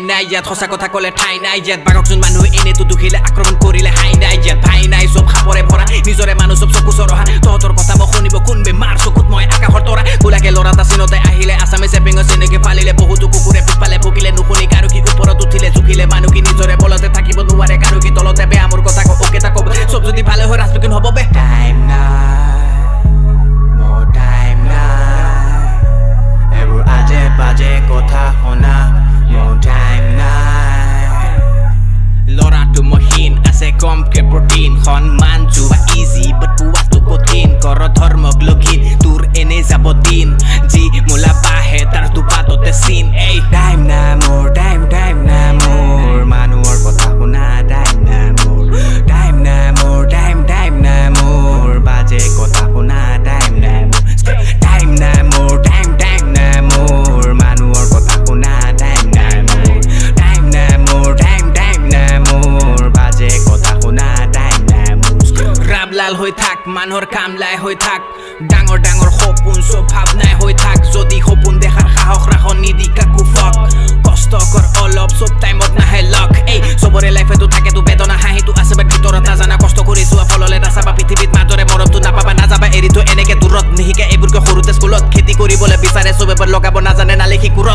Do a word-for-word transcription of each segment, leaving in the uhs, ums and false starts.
নাই ইয়াত সঁচা কথা ক'লে ঠাই নাই ইয়াত বাঘকচোন মানুহ এনেতো দুখিলে আক্ৰমণ কৰিলে হাই নাই ইয়াত ভাই নাই চব খাপৰে ভৰা নিজৰে মানুহ চব চকু চৰহা তহঁতৰ কথা মই শুনিব কোনবে মাৰ চকুত মই আকাশৰ তৰা গোলাকে লৰা এটা চিনতে আহিলে আছামে চেপিঙৰ চিনেকে ফালিলে বহুতো কুকুৰে পিছফালে ভুকিলে নুশুনি কাৰো কি ওপৰত উঠিলে জুখিলে মানুহ কি নিজৰে বলতে থাকিব নোৱাৰে কাৰো কি তলতে বেয়া মোৰ কথা ওকে তাক চব যদি ভালে হয় ৰাজবিকিন হ'ব বে টাইম নাই মোৰ টাইম নাই এইবোৰ আজে বাজে কথা শুনা মোৰ টাইম নাই লৰাটো মহিন আছে কমকে প্ৰটিন সন্মান যোৱা ইজি বাট পোৱাটো কঠিন কৰ ধৰ্মক লগিন তোৰ এনে যাব দিন যি মোলা পাহে তাৰ দুপাততে চিন এই টাইম না মোৰ টাইম টাইম না মোৰ মানুহৰ কথা শুনা টাইম না মোৰ টাইম না মোৰ টাইম টাইম না মোৰ বাজে কথা শুনা টাইম না টাইম না মোৰ টাইম টাইম না মোৰ মানুহৰ কথা শুনা টাইম না মোৰ টাইম না মোৰ টাইম টাইম না মোৰ বাজে কথা শুনা টাইম না মোৰ ৰাবলাল হৈ থাক মানুহৰ কাম লাই হৈ থাক ডাঙৰ ডাঙৰ সপোন চব ভাৱনাই হৈ থাক যদি সপোন দেখাৰ সাহস ৰাখ নিদি কাকো ফক কষ্ট কৰ অলপ চব টাইমত নাহে লক এই চবৰে লাইফেতো থাকেতো বেদনা হাঁহিটো আছে বাট ভিতৰত নাজানা কষ্ট কৰি যোৱা ফললে নাচাবা পৃথিৱীত মাজৰে মৰমটো নাপাবা নাযাবা এৰি থৈ এনেকে দূৰত নিশিকে এইবোৰকে সৰুতে স্কুলত খেতি কৰিবলৈ বিচাৰে চবে বাট লগাব নাজানে নালিখি কুৰত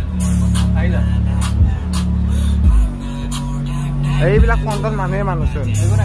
এইবিলাক কণ্টন মানুহে মানুহচোন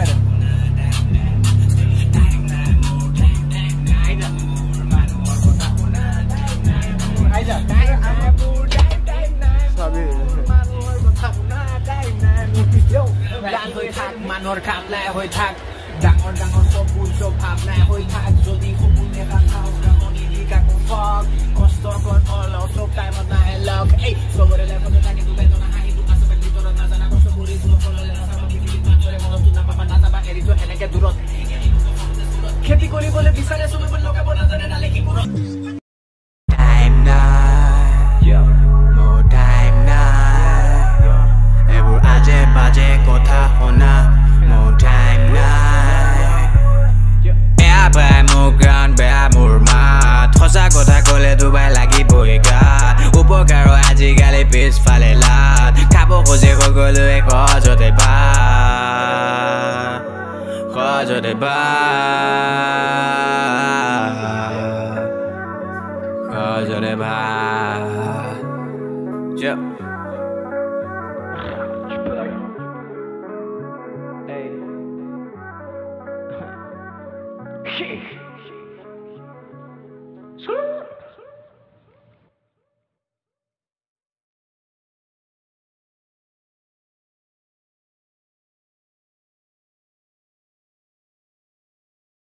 মানুহৰ কাম লাই হৈ থাক ডাঙৰ ডাঙৰ সপোন চব ভাৱনাই হৈ থাক যদি সপোন দেখা খাওঁ নিদি কাকো ফক কষ্ট কৰ অলপ চব টাইমত নাহে লক এই চবৰে লাইফতে থাকে বেদনা হাঁহিটো আছে বাট ভিতৰত নাজানা কষ্ট কৰি যোৱা ফললে নাচাবা পৃথিৱীত মাজৰে মৰমটো নাপাবা নাযাবা এৰি থৈ এনেকে দূৰত খেতি কৰিবলৈ বিচাৰে চবে লগাব নাজানে নালিখি কুৰত টাইম নাই মোৰ টাইম নাই এইবোৰ আজে বাজে কথা শুনা মোৰ টাইম নাই বেয়া পায় মোৰ গান বেয়া মোৰ মাত সঁচা কথা ক'লে দুবাই লাগিবই গাত উপকাৰ আজিকালি পিছফালে লাট খাব খোজে সকলোৱে সহজতে ভাত সহজতে ভাত সহজতে ভাত Hey.